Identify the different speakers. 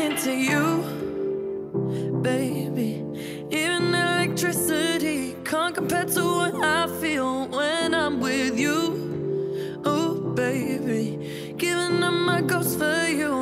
Speaker 1: into you, baby. Even electricity can't compare to what I feel when I'm with you. Oh, baby, giving up my ghost for you.